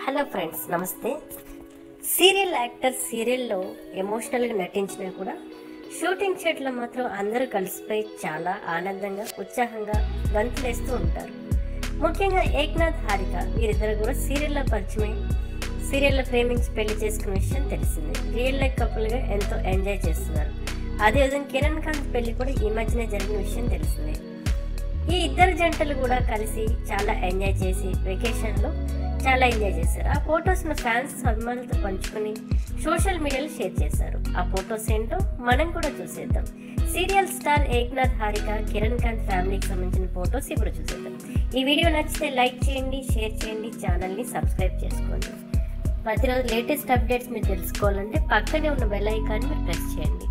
Hello friends, namaste. Serial actor సీరియల్లో ఎమోషనల్గా నటించినా కూడా షూటింగ్ సెట్లో మాత్రం అందరూ కలిసిపోయి చాలా ఆనందంగా ఉత్సాహంగా గంతులేస్తూ ఉంటారు. ముఖ్యంగా ఏక్నాథ్ హారిక వీరిద్దరు కూడా సీరియల్లో పరిచయమై సీరియల్లో ప్రేమించి పెళ్లి చేసుకున్న విషయం తెలిసింది. రియల్ లైఫ్ కపుల్గా ఎంతో ఎంజాయ్ చేస్తున్నారు. అదేవిధంగా కిరణ్ కాంత్ పెళ్లి కూడా ఈ మధ్యనే జరిగిన విషయం తెలిసింది. ఈ ఇద్దరు జంటలు కూడా కలిసి చాలా ఎంజాయ్ చేసి వెకేషన్లో చాలా ఎంజాయ్ చేశారు. ఆ ఫొటోస్ను ఫ్యాన్స్ అభిమానులతో పంచుకొని సోషల్ మీడియాలో షేర్ చేశారు. ఆ ఫొటోస్ ఏంటో మనం కూడా చూసేద్దాం. సీరియల్ స్టార్ ఏక్నాథ్ హారిక కిరణ్ కాంత్ ఫ్యామిలీకి సంబంధించిన ఫొటోస్ ఇప్పుడు చూసేద్దాం. ఈ వీడియో నచ్చితే లైక్ చేయండి, షేర్ చేయండి, ఛానల్ని సబ్స్క్రైబ్ చేసుకోండి. ప్రతిరోజు లేటెస్ట్ అప్డేట్స్ మీరు తెలుసుకోవాలంటే పక్కనే ఉన్న బెల్ ఐకాన్ని మీరు ప్రెస్ చేయండి.